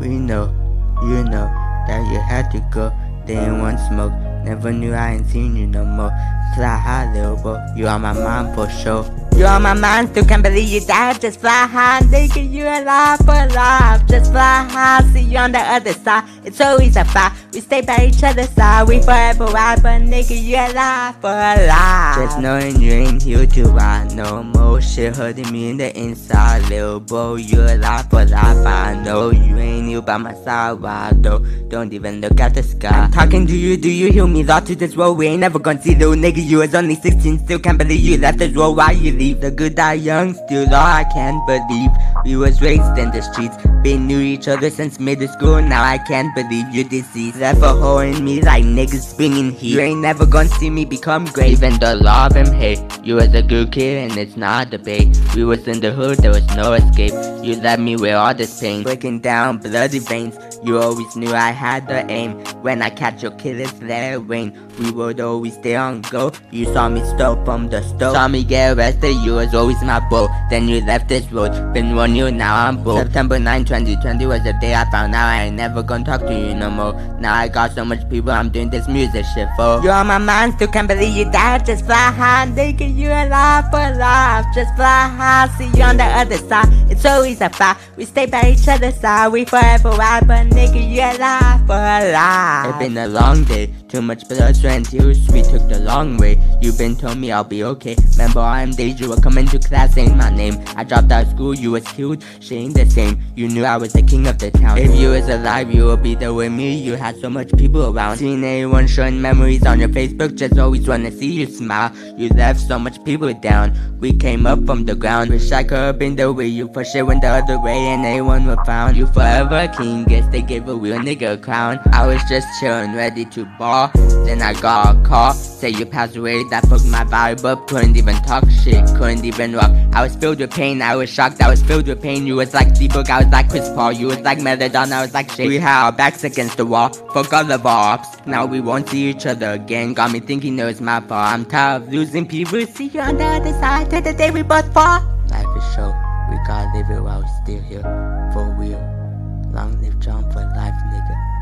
We know, you know, that you had to go. Didn't want smoke, never knew I ain't seen you no more. Fly high, little boy, you on my mind for sure. You on my mind, still can't believe you died. Just fly high, nigga, you alive for life. Just fly high, see you on the other side. It's always a fight, we stay by each other's side. We forever ride, but nigga, you alive for life. Just knowing you ain't here to ride no more. Shit hurting me in the inside, little bro. You alive for life, I know. You ain't here by my side, why though? Don't even look at the sky. I'm talking to you, do you hear me? Lost to this road, we ain't never gonna see, little nigga. You was only 16, still can't believe you left this road. Why you leave? The good die young, still all I can't believe. We was raised in the streets, been knew each other since middle school. Now I can't believe you're deceased. Left a hole in me like niggas bringing heat. You ain't never gonna see me become great. Even though love him hate, you was a good kid and it's not a debate. We was in the hood, there was no escape. You left me with all this pain, breaking down bloody veins. You always knew I had the aim. When I catch your killers, let it rain. We would always stay on go. You saw me stole from the stove, saw me get arrested, you was always my bro. Then you left this road, been one year, now I'm broke. September 9, 2020 was the day I found out I ain't never gonna talk to you no more. Now I got so much people I'm doing this music shit for. You on my mind, still can't believe you died. Just fly high, nigga, you alive for life. Just fly high, see you on the other side. It's always a fight, we stay by each other's side. We forever ride, but nigga, you alive for life. It's been a long day, too much blood, sweat and tears. We took the long way, you been told me I'll be okay. Remember I'm days, you were coming to class saying my name. I dropped out of school, you was killed, she ain't the same. You knew I was the king of the town. If you was alive, you would be there with me. You had so much people around, seeing everyone showing memories on your Facebook. Just always wanna see you smile. You left so much people down, we came up from the ground. Wish I could've been the way you for sure went the other way and everyone would found. You forever king, guess they gave a real nigga a crown. I was just chillin', ready to ball. Then I got a call, say you passed away. That fucked my vibe up, couldn't even talk shit, couldn't even walk. I was filled with pain, I was shocked, I was filled with pain. You was like D-Book, I was like Chris Paul. You was like Meladon, I was like shit. We had our backs against the wall, fuck all of our ops. Now we won't see each other again, got me thinking it was my fault. I'm tired of losing people, see you on the other side till the day we both fall. Life is short, we gotta live it while we still here, for real. Long live John for life, nigga.